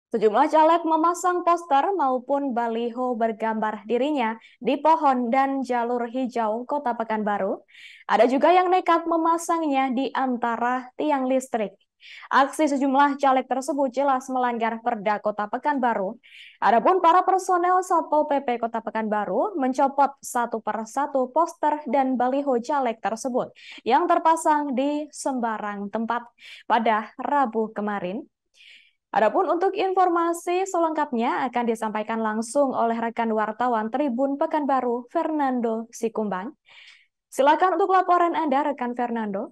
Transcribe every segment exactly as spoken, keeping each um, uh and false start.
Sejumlah caleg memasang poster maupun baliho bergambar dirinya di pohon dan jalur hijau Kota Pekanbaru. Ada juga yang nekat memasangnya di antara tiang listrik. Aksi sejumlah caleg tersebut jelas melanggar Perda Kota Pekanbaru. Adapun para personel Satpol P P Kota Pekanbaru mencopot satu persatu poster dan baliho caleg tersebut yang terpasang di sembarang tempat pada Rabu kemarin. Adapun untuk informasi selengkapnya akan disampaikan langsung oleh rekan wartawan Tribun Pekanbaru, Fernando Sikumbang. Silakan untuk laporan Anda, rekan Fernando.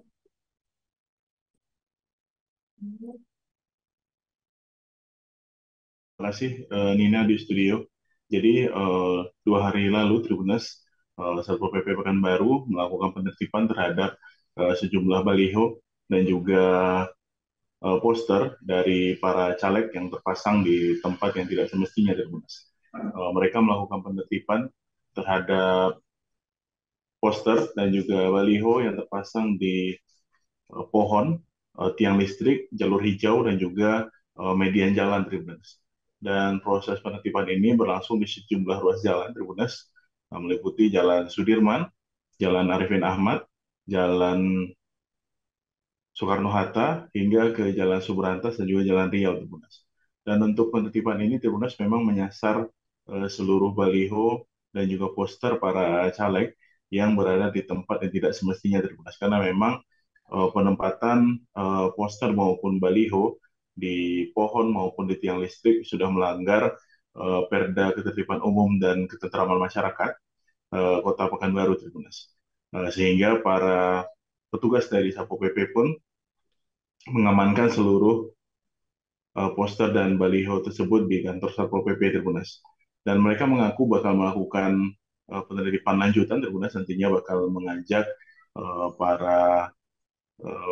Terima kasih eh, Nina di studio. Jadi eh, dua hari lalu Tribuners eh, Satpol P P Pekanbaru melakukan penertiban terhadap eh, sejumlah baliho dan juga eh, poster dari para caleg yang terpasang di tempat yang tidak semestinya Tribuners. Eh, mereka melakukan penertiban terhadap poster dan juga baliho yang terpasang di eh, pohon, eh, tiang listrik, jalur hijau dan juga eh, median jalan Tribuners. Dan proses penertiban ini berlangsung di sejumlah ruas jalan Tribuners, eh, meliputi Jalan Sudirman, Jalan Arifin Ahmad, Jalan Soekarno-Hatta, hingga ke Jalan Subrantas dan juga Jalan Riau Tribuners. Dan untuk penertiban ini Tribuners memang menyasar eh, seluruh baliho dan juga poster para caleg yang berada di tempat yang tidak semestinya Tribuners. Karena memang eh, penempatan eh, poster maupun baliho di pohon maupun di tiang listrik sudah melanggar eh, Perda Ketertiban Umum dan Ketentraman Masyarakat eh, Kota Pekanbaru Tribuners. Eh, sehingga para petugas dari Satpol P P pun mengamankan seluruh eh, poster dan baliho tersebut di kantor Satpol P P Tribuners. Dan mereka mengaku bakal melakukan eh, penertiban lanjutan Tribuners, nantinya bakal mengajak eh, para eh,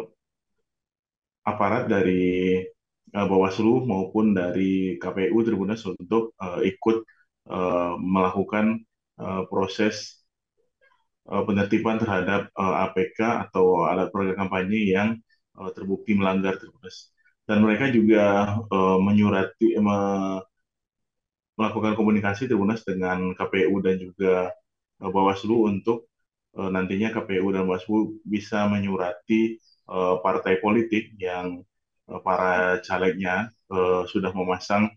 aparat dari uh, Bawaslu maupun dari K P U Tribuners untuk uh, ikut uh, melakukan uh, proses uh, penertiban terhadap uh, A P K atau alat peraga kampanye yang uh, terbukti melanggar Tribuners. Dan mereka juga uh, menyurati, me- melakukan komunikasi Tribuners dengan K P U dan juga uh, Bawaslu untuk uh, nantinya K P U dan Bawaslu bisa menyurati uh, partai politik yang uh, para calegnya uh, sudah memasang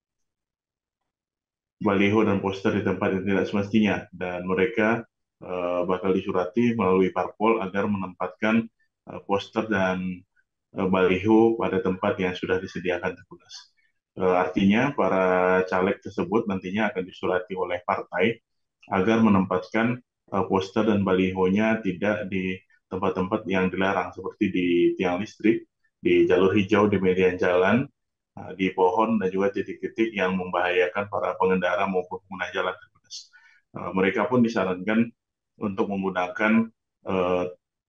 baliho dan poster di tempat yang tidak semestinya, dan mereka uh, bakal disurati melalui parpol agar menempatkan uh, poster dan uh, baliho pada tempat yang sudah disediakan Tribuners. Uh, artinya para caleg tersebut nantinya akan disurati oleh partai agar menempatkan uh, poster dan balihonya tidak di tempat-tempat yang dilarang seperti di tiang listrik, di jalur hijau, di median jalan, uh, di pohon dan juga titik-titik yang membahayakan para pengendara maupun pengguna jalan. Uh, mereka pun disarankan untuk menggunakan uh,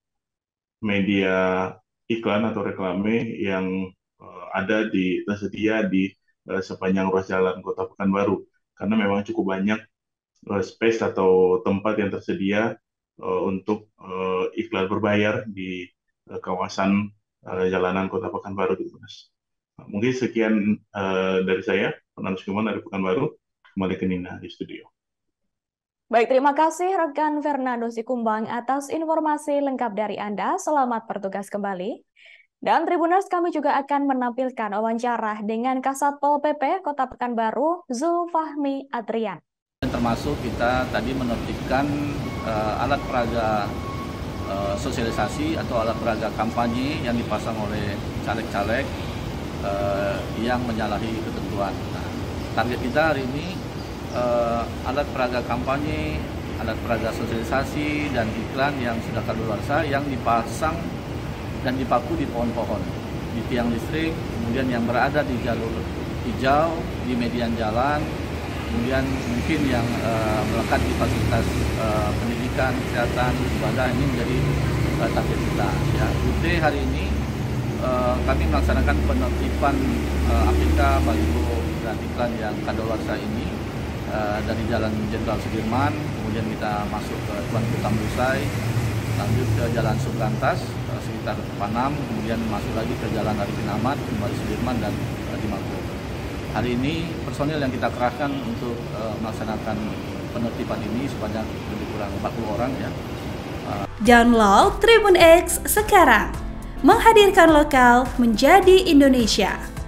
media iklan atau reklame yang uh, ada di tersedia di uh, sepanjang ruas jalan Kota Pekanbaru, karena memang cukup banyak uh, space atau tempat yang tersedia uh, untuk uh, iklan berbayar di uh, kawasan uh, jalanan Kota Pekanbaru di Mas. Nah, mungkin sekian uh, dari saya, Fernando Sikumbang dari Pekanbaru. Kembali ke Nina di studio. Baik, terima kasih rekan Fernando Sikumbang atas informasi lengkap dari Anda. Selamat bertugas kembali. Dan Tribuners, kami juga akan menampilkan wawancara dengan Kasatpol P P Kota Pekanbaru, Zulfahmi Adrian. Termasuk kita tadi menertibkan uh, alat peraga uh, sosialisasi atau alat peraga kampanye yang dipasang oleh caleg-caleg uh, yang menyalahi ketentuan. Nah, target kita hari ini uh, alat peraga kampanye, alat peraga sosialisasi dan iklan yang sudah kadaluarsa yang dipasang dan dipaku di pohon-pohon, di tiang listrik, kemudian yang berada di jalur hijau, di median jalan, kemudian mungkin yang uh, melekat di fasilitas uh, pendidikan, kesehatan, ibadah, ini menjadi uh, target kita. Ya, Udah hari ini uh, kami melaksanakan penertiban uh, A P K, baliho dan iklan yang kadaluarsa ini uh, dari Jalan Jenderal Sudirman, kemudian kita masuk ke Tuan Kutam Busai, lanjut ke Jalan Subrantas uh, sekitar Panam, kemudian masuk lagi ke Jalan Arifin Ahmad, kembali Sudirman dan uh, di Makobrimob. hari ini personil yang kita kerahkan untuk uh, melaksanakan penertiban ini sebanyak lebih kurang empat puluh orang ya. Uh, Download Tribun X sekarang, menghadirkan lokal menjadi Indonesia.